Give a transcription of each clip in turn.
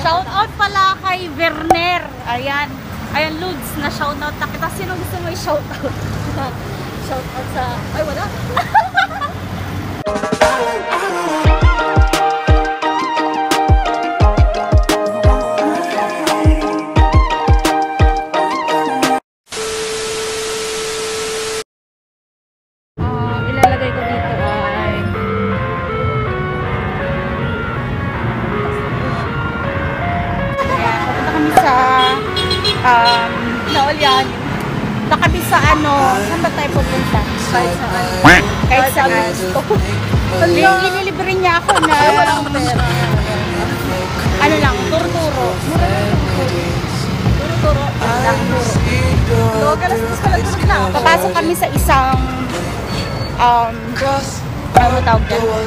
Shout out pala kay Werner. Ayan. Ayan, Ludes, na shout out na kita. Sino gusto mo i-shout out? Shout out sa... Ay, wala. Ilalagay ko dito ay... Ayan, papunta kami sa... Naulyan. Punta kami sa ano... Saan ba tayo pupunta? Kahit saan. Kahit saan gusto. Inilibre niya ako na... Ano lang, turo-turo. Turo-turo. Papasok kami sa isang... ano tawag dyan?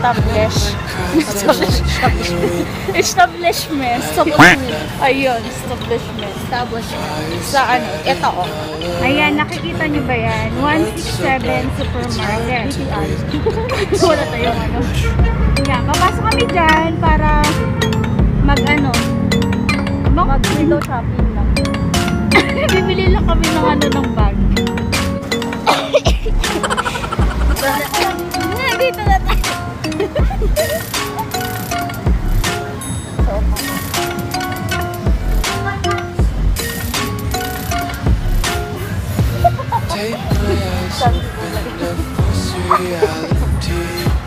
Establishment. Ayun, establishment. Sa ano, ito o. Ayan, nakikita nyo ba yan? 167 Supermarket. Wala tayong ano. Ayan, papasok kami dyan para mag-ano. Mag-window shopping lang. Bibili lang kami ng ano ng bag. Dito na tayo. Take my eyes and bend across reality.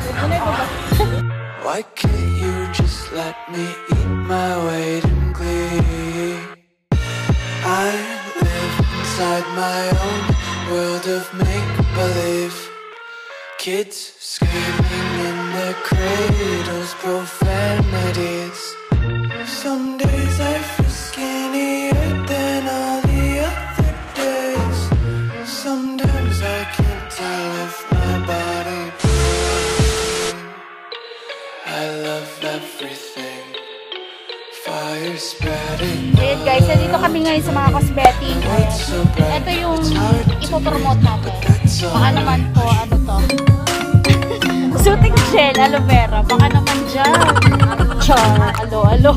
Why can't you just let me eat my weight in glee? I live inside my own world of make-believe. Kids screaming in their cradles, profanities. Some days I feel skinnier than all the other days. Sometimes I can't tell if my body breaks. I love everything. Fire spreading. Ayan guys, dito kami ngayon sa mga cosmetic. Ito yung ipopromote natin. Baka naman po, ano to? Soothing gel, aloe vera. Baka naman dyan. Char. Alo.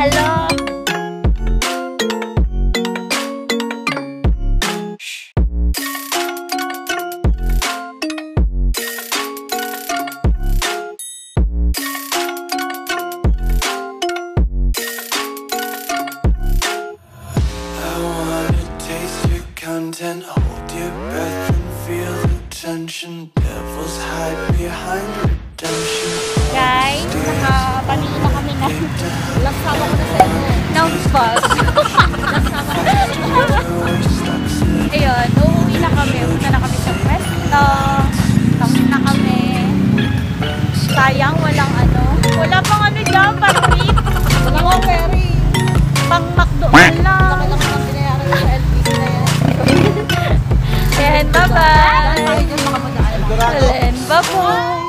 Content, hold your breath and feel the tension. Devils hide behind redemption. Guys, nakapanig na kami na. Last sama ko na sa inyo. Ng bus. Last sama ko na sa inyo. Ayun, uuwi na kami. Punta na kami sa pwesto. Tapos na kami. Sayang, walang ano. Wala pang ano dyan, pang rip. Walang ferry. Pang McDo. Wala. Laki-laki ng binayaran sa LPC na yan. And bye-bye! Bye-bye!